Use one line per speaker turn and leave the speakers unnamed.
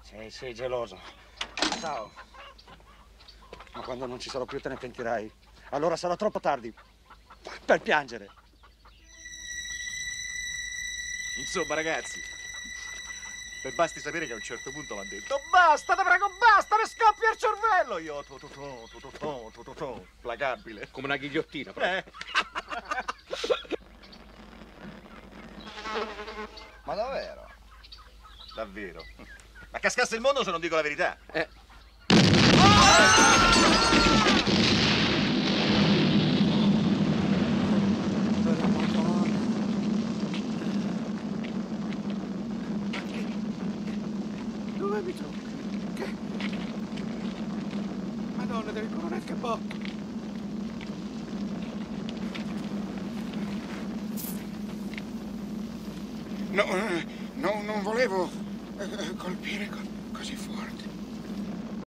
Sei geloso. Ciao. Ma quando non ci sarò più te ne pentirai. Allora sarà troppo tardi per piangere.
Insomma, ragazzi, per basti sapere che a un certo punto mi hanno detto basta, te prego, basta, mi scoppia il cervello. Io, placabile.
Come una ghigliottina, però.
Ma davvero? Davvero? Ma cascasse il mondo se non dico la verità.
Dove mi trovo? Che? Madonna del coronel Capocchi.
No, non volevo colpire così